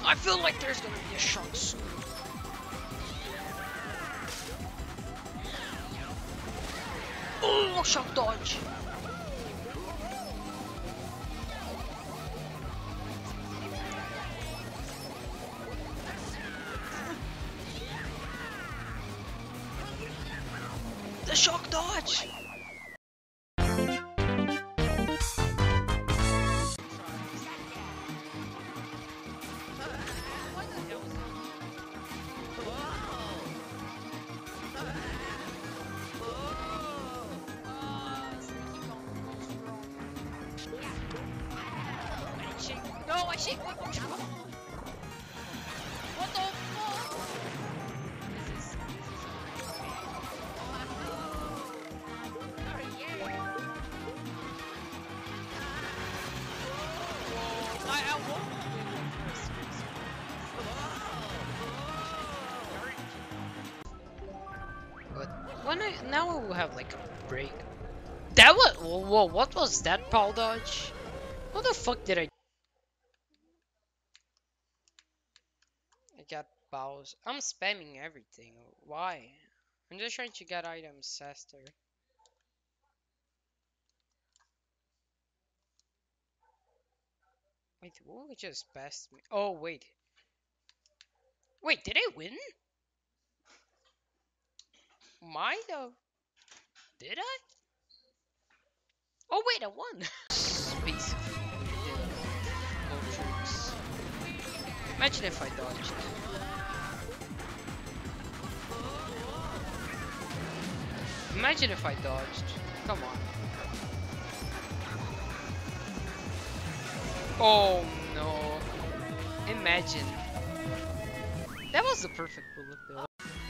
I feel like there's gonna be a shock soon. Oh, shock dodge. The shock dodge. No, I shake my control. What the fuck? This is now I will have like a break. That was whoa, what was that pal dodge? What the fuck did I got bows. I'm spamming everything. Why? I'm just trying to get items faster. Wait, who just passed me? Oh, wait. Wait, did I win? Might have. Did I? Oh, wait, I won. Space. No tricks. Imagine if I dodged. Imagine if I dodged. Come on. Oh no. Imagine. That was the perfect bullet bill.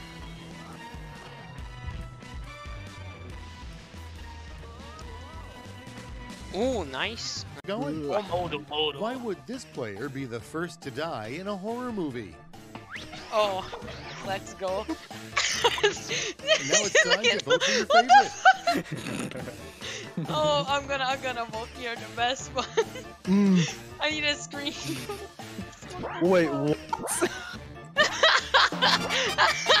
Oh, nice. Going? Oh, Why would this player be the first to die in a horror movie? Oh, let's go. Now it's time to vote for your favorite. Oh, I'm gonna vote here the best one. I need a screen. Wait, what?